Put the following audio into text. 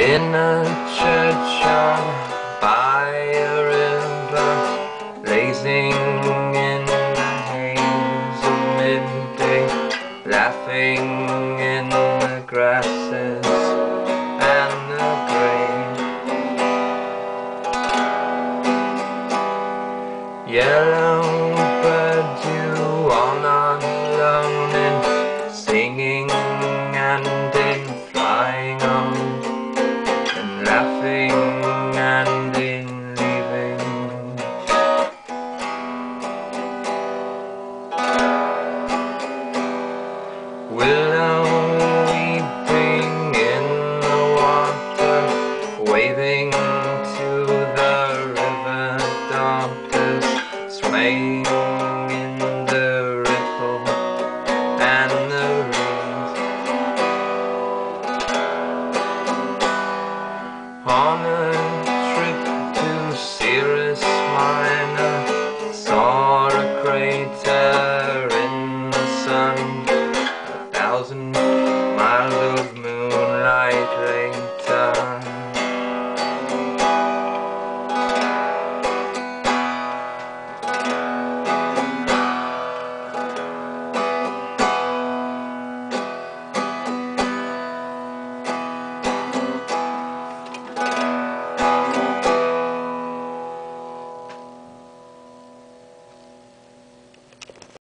In a churchyard by a river, blazing in the haze of midday, laughing in the grasses and the grain. Yellow bird, you are not alone in singing and in flying on, and laughing and in leaving. Willow weeping in the water, waving to the river daughters, swaying in the ripple and the reed. On a trip to Cirrus Minor,